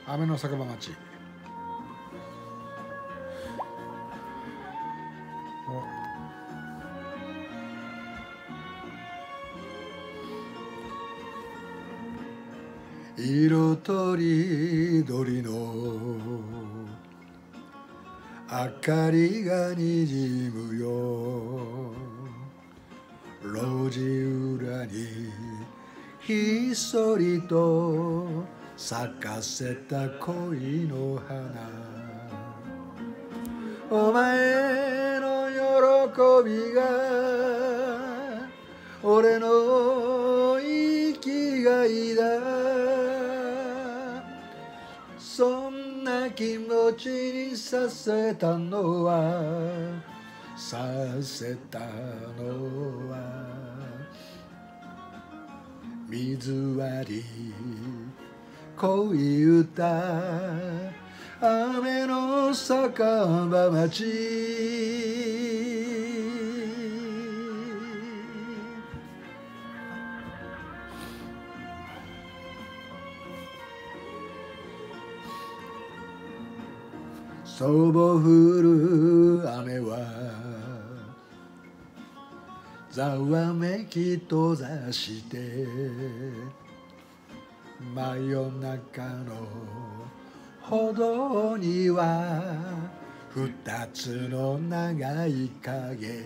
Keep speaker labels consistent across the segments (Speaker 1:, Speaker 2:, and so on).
Speaker 1: 雨の酒場町。色とりどりの明かりがにじむよ、路地裏にひっそりと咲かせた恋の花、お前の喜びが俺の生きがいだ、そんな気持ちにさせたのは水割り恋歌、雨の酒場町。そぼ降る雨はざわめき閉ざして真夜中の歩道には二つの長い影、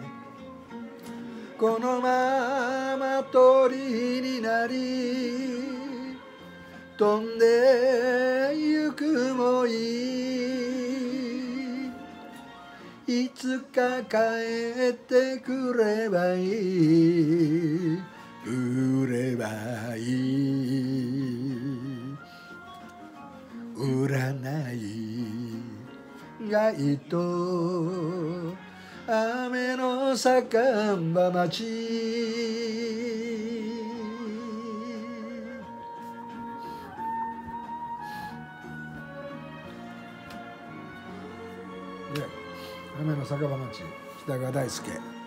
Speaker 1: このまま鳥になり飛んでゆくもいい、いつか帰ってくればいい、くればいい、占いがいと雨の酒場町。雨の酒場町、北川大輔。